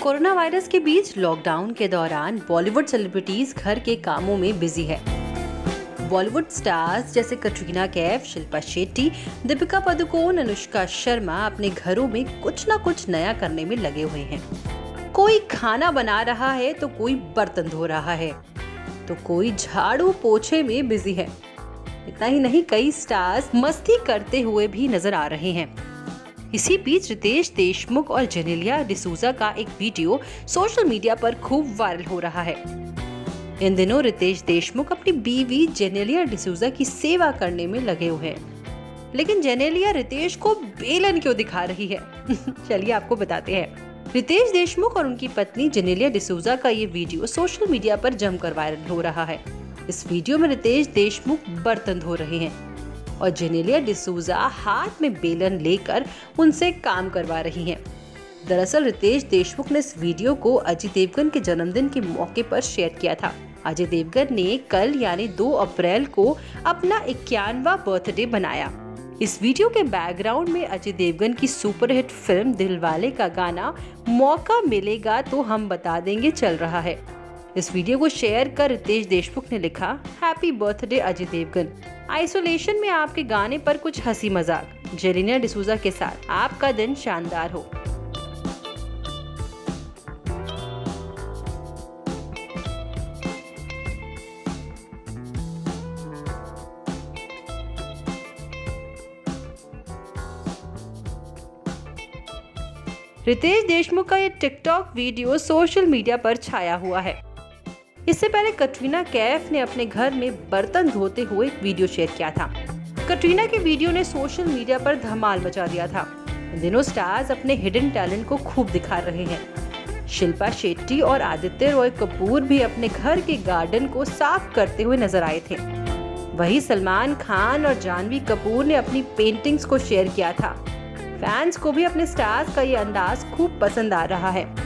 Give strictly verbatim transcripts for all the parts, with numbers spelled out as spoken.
Corona virus के बीच lockdown के दौरान बॉलीवुड सेलिब्रिटीज घर के कामों में बिजी है। बॉलीवुड स्टार्स जैसे कटरीना कैफ, शिल्पा शेट्टी, दीपिका पादुकोण, अनुष्का शर्मा अपने घरों में कुछ ना कुछ नया करने में लगे हुए हैं। कोई खाना बना रहा है तो कोई बर्तन धो रहा है तो कोई झाड़ू पोछे में बिजी है। इतना ही नहीं, कई स्टार्स मस्ती करते हुए भी नजर आ रहे हैं। इसी बीच रितेश देशमुख और जेनेलिया डिसूजा का एक वीडियो सोशल मीडिया पर खूब वायरल हो रहा है। इन दिनों रितेश देशमुख अपनी बीवी जेनेलिया डिसूजा की सेवा करने में लगे हुए हैं। लेकिन जेनेलिया रितेश को बेलन क्यों दिखा रही है? चलिए आपको बताते हैं। रितेश देशमुख और उनकी पत्नी जेनेलिया डिसूजा का ये वीडियो सोशल मीडिया पर जमकर वायरल हो रहा है। इस वीडियो में रितेश देशमुख बर्तन धो रहे हैं और जेनेलिया डिसूजा हाथ में बेलन लेकर उनसे काम करवा रही हैं। दरअसल रितेश देशमुख ने इस वीडियो को अजय देवगन के जन्मदिन के मौके पर शेयर किया था। अजय देवगन ने कल यानी दो अप्रैल को अपना इक्यानवां बर्थडे बनाया। इस वीडियो के बैकग्राउंड में अजय देवगन की सुपरहिट फिल्म दिलवाले का गाना मौका मिलेगा तो हम बता देंगे चल रहा है। इस वीडियो को शेयर कर रितेश देशमुख ने लिखा, happy birthday Ajay Devgn. Isolation में आपके गाने पर कुछ हंसी मजाक। जेनेलिया डिसूजा के साथ आपका दिन शानदार हो। रितेश देशमुख का ये टिकटॉक वीडियो सोशल मीडिया पर छाया हुआ है। इससे पहले कटरीना कैफ ने अपने घर में बर्तन धोते हुए एक वीडियो शेयर किया था। कटरीना के वीडियो ने सोशल मीडिया पर धमाल मचा दिया था। इन दिनों स्टार्स अपने हिडन टैलेंट को खूब दिखा रहे हैं। शिल्पा शेट्टी और आदित्य रॉय कपूर भी अपने घर के गार्डन को साफ करते हुए नजर आए थे। वहीं सलमान खान और जानवी कपूर ने अपनी पेंटिंग्स को शेयर किया था। फैंस को भी अपने स्टार्स का ये अंदाज खूब पसंद आ रहा है।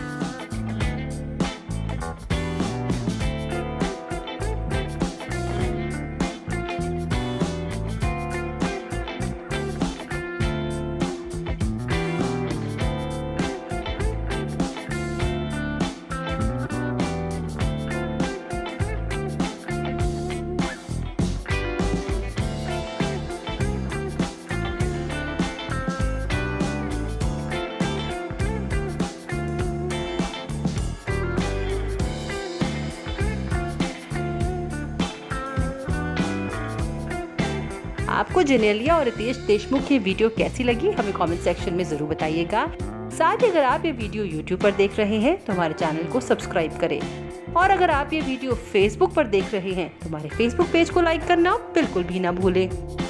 आपको जेनेलिया और रितेश देशमुख की वीडियो कैसी लगी हमें कमेंट सेक्शन में जरूर बताइएगा। साथ ही अगर आप ये वीडियो यूट्यूब पर देख रहे हैं तो हमारे चैनल को सब्सक्राइब करें और अगर आप ये वीडियो फेसबुक पर देख रहे हैं तो हमारे फेसबुक पेज को लाइक करना बिल्कुल भी ना भूलें।